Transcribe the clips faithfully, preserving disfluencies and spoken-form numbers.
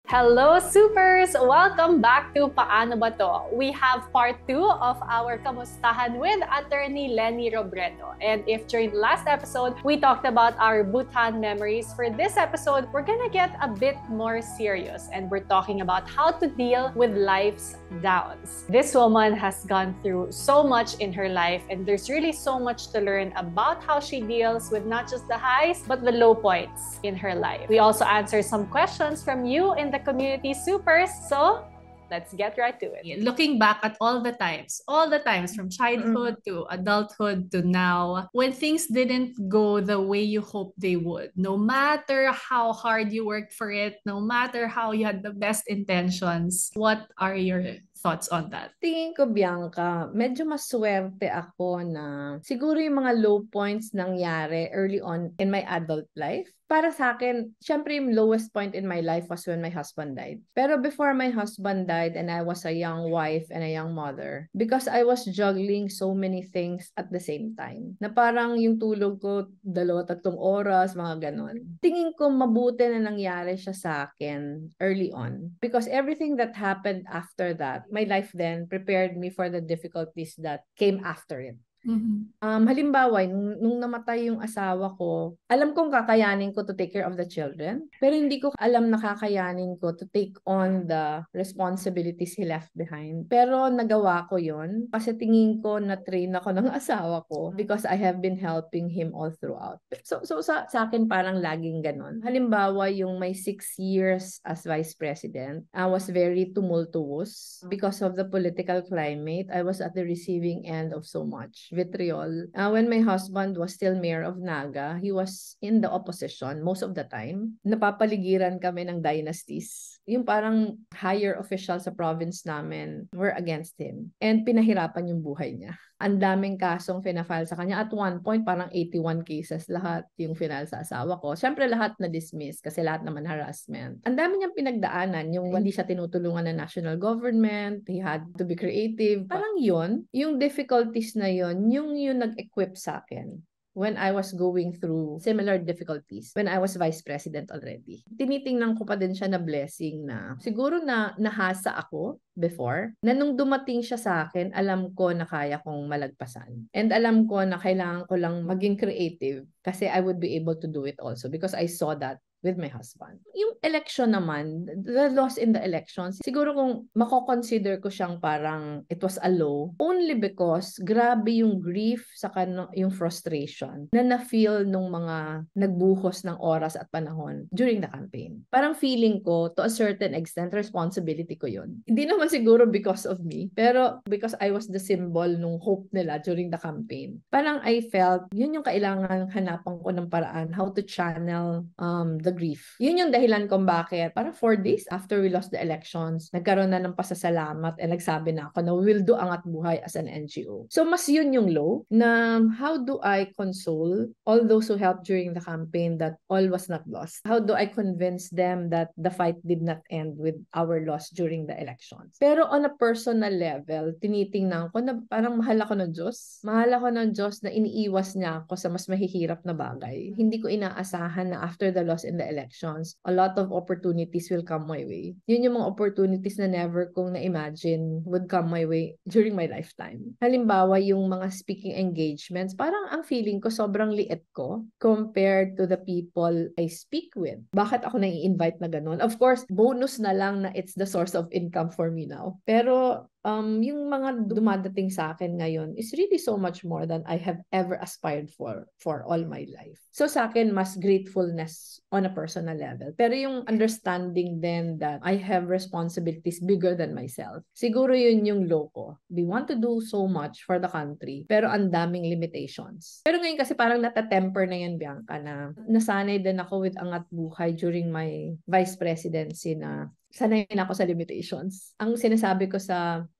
Hello, supers! Welcome back to Paano Ba To? We have part two of our Kamustahan with Attorney Leni Robredo. And if during the last episode, we talked about our Bhutan memories, for this episode, we're gonna get a bit more serious and we're talking about how to deal with life's downs. This woman has gone through so much in her life and there's really so much to learn about how she deals with not just the highs, but the low points in her life. We also answer some questions from you in the community supers. So let's get right to it. Looking back at all the times, all the times from childhood mm-hmm. to adulthood to now, when things didn't go the way you hoped they would, no matter how hard you worked for it, no matter how you had the best intentions, what are your thoughts on that? Tingin ko, Bianca, medyo maswerte ako na siguro yung mga low points nangyari early on in my adult life. Para sa akin, syempre yung lowest point in my life was when my husband died. Pero before my husband died and I was a young wife and a young mother, because I was juggling so many things at the same time, na parang yung tulog ko, dalawa, tatlong oras, mga ganon. Tingin ko mabuti na nangyari siya sa akin early on. Because everything that happened after that, my life then prepared me for the difficulties that came after it. Mm-hmm. Um, halimbawa, nung, nung namatay yung asawa ko, alam kong kakayanin ko to take care of the children, pero hindi ko alam na kakayanin ko to take on the responsibilities he left behind. Pero nagawa ko yon kasi tingin ko na-train ako ng asawa ko because I have been helping him all throughout. So, so sa, sa akin parang laging ganon. Halimbawa, yung my six years as vice president, I was very tumultuous because of the political climate. I was at the receiving end of so much vitriol. Uh, when my husband was still mayor of Naga, he was in the opposition most of the time. Napapaligiran kami ng dynasties. Yung parang higher officials sa province namin were against him. And pinahirapan yung buhay niya. Ang daming kasong finafile sa kanya. At one point, parang eighty-one cases lahat yung final sa asawa ko. Siyempre, lahat na-dismiss kasi lahat naman harassment. Ang dami niyang pinagdaanan. Yung hindi siya tinutulungan ng national government. He had to be creative. Parang yun, yung difficulties na yun, yung yung nag-equip sa akin when I was going through similar difficulties when I was vice president already. Tinitingnan ko pa din siya na blessing na siguro na nahasa ako before, na nung dumating siya sa akin, alam ko na kaya kong malagpasan. And alam ko na kailangan ko lang maging creative kasi I would be able to do it also because I saw that with my husband. Yung election naman, the loss in the elections, siguro kung mako-consider ko siyang parang it was a low, only because grabe yung grief saka yung frustration na na-feel nung mga nagbuhos ng oras at panahon during the campaign. Parang feeling ko, to a certain extent, responsibility ko yun. Hindi naman siguro because of me, pero because I was the symbol nung hope nila during the campaign. Parang I felt, yun yung kailangan hanapan ko ng paraan, how to channel um, the grief. Yun yung dahilan kung bakit parang four days after we lost the elections, nagkaroon na ng pasasalamat and nagsabi na ako na we'll do Angat Buhay as an N G O. So mas yun yung low na how do I console all those who helped during the campaign that all was not lost? How do I convince them that the fight did not end with our loss during the elections? Pero on a personal level, tinitingnan ko na parang mahal ako ng Diyos. Mahal ako ng Diyos na iniiwas niya ako sa mas mahihirap na bagay. Hindi ko inaasahan na after the loss in the elections, a lot of opportunities will come my way. Yun yung mga opportunities na never kong na-imagine would come my way during my lifetime. Halimbawa, yung mga speaking engagements, parang ang feeling ko sobrang liit ko compared to the people I speak with. Bakit ako nai-invite na ganun? Of course, bonus na lang na it's the source of income for me now. Pero um, yung mga dumadating sa akin ngayon is really so much more than I have ever aspired for for all my life. So sa akin, mas gratefulness on a personal level. Pero yung understanding then that I have responsibilities bigger than myself. Siguro yun yung low ko. We want to do so much for the country, pero ang daming limitations. Pero ngayon kasi parang natatemper na yan, Bianca, na nasanay din ako with Angat Buhay during my vice presidency na sanay na ako sa limitations. Ang sinasabi ko sa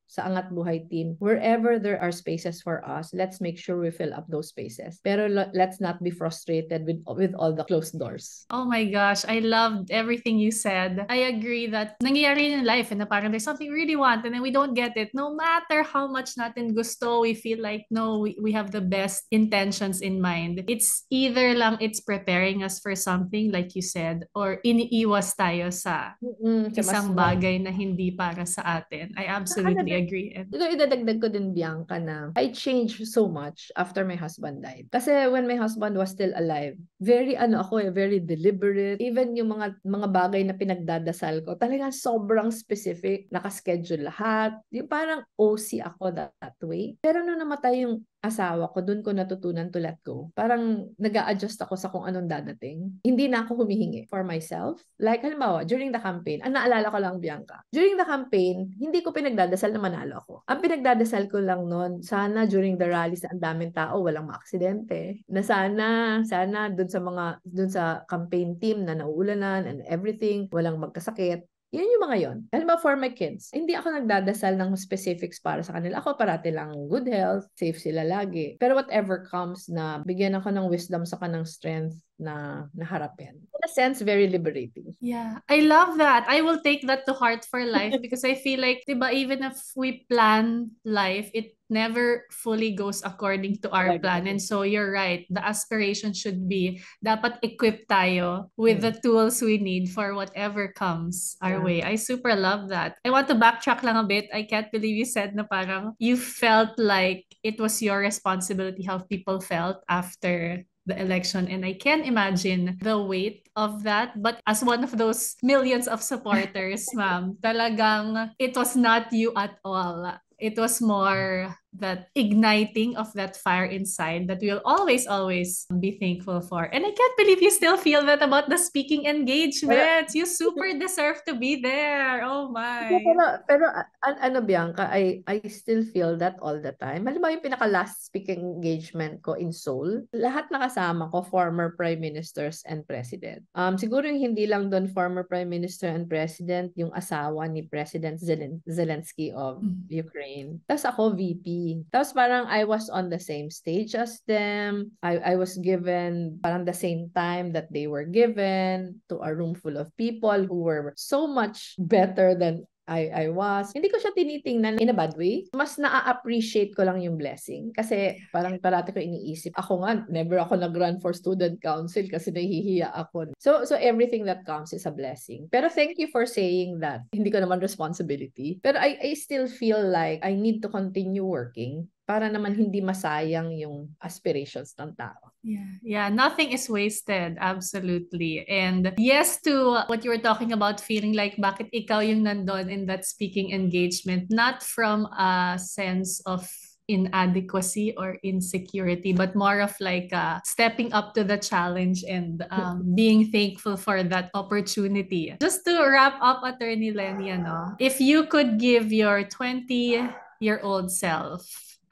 sa Angat Buhay team, wherever there are spaces for us, let's make sure we fill up those spaces. Pero let's not be frustrated with with all the closed doors. Oh my gosh, I loved everything you said. I agree that nangyayari in life and na parang there's something we really want and then we don't get it. No matter how much natin gusto, we feel like no, we, we have the best intentions in mind. It's either lang it's preparing us for something like you said or iniiwas tayo sa Mm-mm, sa isang mas bagay na hindi para sa atin. I absolutely agree. And ito idadagdag ko din, Bianca, na I changed so much after my husband died. Kasi when my husband was still alive, very ano ako eh, very deliberate. Even yung mga mga bagay na pinagdadasal ko, talagang sobrang specific, nakaschedule lahat. Yung parang O C ako that, that way. Pero nung namatay yung asawa ko, dun ko natutunan to let go. Parang nag-a-adjust ako sa kung anong dadating. Hindi na ako humihingi for myself. Like, halimbawa, during the campaign, ang naalala ko lang, Bianca, during the campaign, hindi ko pinagdadasal na manalo ako. Ang pinagdadasal ko lang noon, sana during the rallies na ang daming tao, walang maaksidente. Na sana, sana dun sa mga, dun sa campaign team na nauulanan and everything, walang magkasakit. Yun yung mga yon. Halimbawa for my kids, hindi ako nagdadasal ng specifics para sa kanila. Ako parati lang good health, safe sila lagi. Pero whatever comes na bigyan ako ng wisdom sa kanang strength na naharapin. In a sense, very liberating. yeah, I love that. I will take that to heart for life because I feel like, diba, even if we plan life, it never fully goes according to our plan. And so you're right. The aspiration should be dapat equip tayo with the tools we need for whatever comes our Yeah. way. I super love that. I want to backtrack lang a bit. I can't believe you said na parang you felt like it was your responsibility how people felt after the election, and I can imagine the weight of that. But as one of those millions of supporters, ma'am, talagang it was not you at all. It was more that igniting of that fire inside that we'll always, always be thankful for. And I can't believe you still feel that about the speaking engagements. You super deserve to be there. Oh my. Pero, pero an, ano, Bianca, I, I still feel that all the time. Halimbawa yung pinaka-last speaking engagement ko in Seoul, lahat nakasama ko, former prime ministers and president. Um, siguro yung hindi lang doon former prime minister and president, yung asawa ni President Zelen Zelensky of Ukraine. Tapos ako, V P. Tapos parang I was on the same stage as them. I, I was given parang the same time that they were given to a room full of people who were so much better than I, I was. Hindi ko siya tinitingnan in a bad way. Mas na-appreciate ko lang yung blessing. Kasi parang parati ko iniisip. Ako nga, never ako nag-run for student council kasi nahihiya ako. So, so everything that comes is a blessing. Pero thank you for saying that. Hindi ko naman responsibility. Pero I, I still feel like I need to continue working para naman hindi masayang yung aspirations ng tao. Yeah, yeah, nothing is wasted, absolutely. And yes to what you were talking about, feeling like bakit ikaw yung nandun in that speaking engagement, not from a sense of inadequacy or insecurity, but more of like uh, stepping up to the challenge and um, being thankful for that opportunity. Just to wrap up, Attorney Leni, ano, if you could give your twenty-year-old self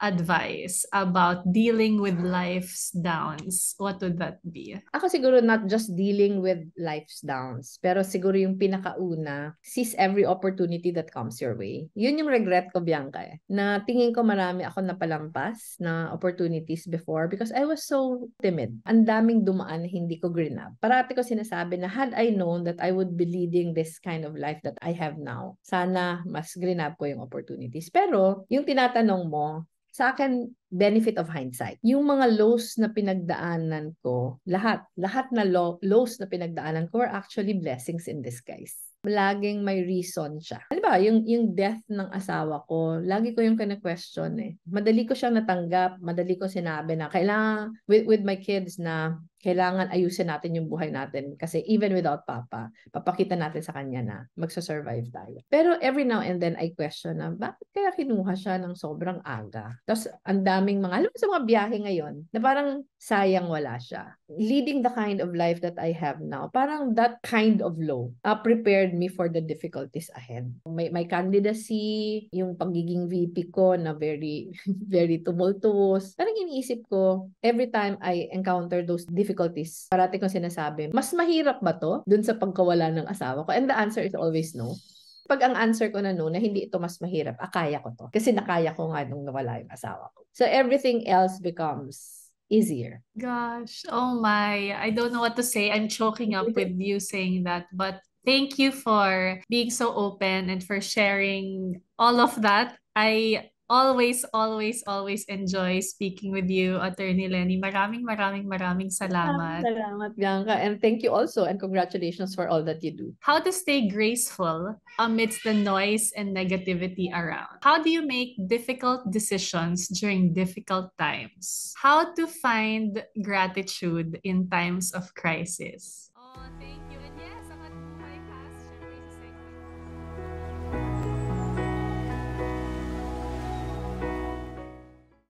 advice about dealing with life's downs, what would that be? Ako siguro not just dealing with life's downs, pero siguro yung pinakauna, seize every opportunity that comes your way. Yun yung regret ko, Bianca, eh. Na tingin ko marami ako napalampas na opportunities before because I was so timid. Ang daming dumaan na hindi ko grinab. Parati ko sinasabi na had I known that I would be leading this kind of life that I have now, sana mas grinab ko yung opportunities. Pero yung tinatanong mo, sa akin, benefit of hindsight. Yung mga lows na pinagdaanan ko, lahat, lahat na low, lows na pinagdaanan ko were actually blessings in disguise. Laging may reason siya. Halimbawa, yung, yung death ng asawa ko, lagi ko yung kina-question eh. Madali ko siyang natanggap, madali ko sinabi na kailangan, with, with my kids na kailangan ayusin natin yung buhay natin kasi even without papa, papakita natin sa kanya na magsasurvive tayo. Pero every now and then I question na bakit kaya kinuha siya ng sobrang aga? Tapos ang daming mga, alam mo sa mga biyahe ngayon, na parang sayang wala siya. Leading the kind of life that I have now, parang that kind of low uh, prepared me for the difficulties ahead. My, my candidacy, yung pagiging V P ko na very, very tumultuous. Parang iniisip ko, every time I encounter those difficulties, parati kong sinasabi, mas mahirap ba to dun sa pagkawala ng asawa ko? And the answer is always no. pag ang answer ko na no, na hindi ito mas mahirap, akaya ko to. Kasi nakaya ko nga nung nawala yung asawa ko. So everything else becomes easier. Gosh, oh my. I don't know what to say. I'm choking up with you saying that. But thank you for being so open and for sharing all of that. I always, always, always enjoy speaking with you, Attorney Leni. Maraming, maraming, maraming Maraming salamat. salamat, Bianca. And thank you also and congratulations for all that you do. How to stay graceful amidst the noise and negativity around. How do you make difficult decisions during difficult times? How to find gratitude in times of crisis.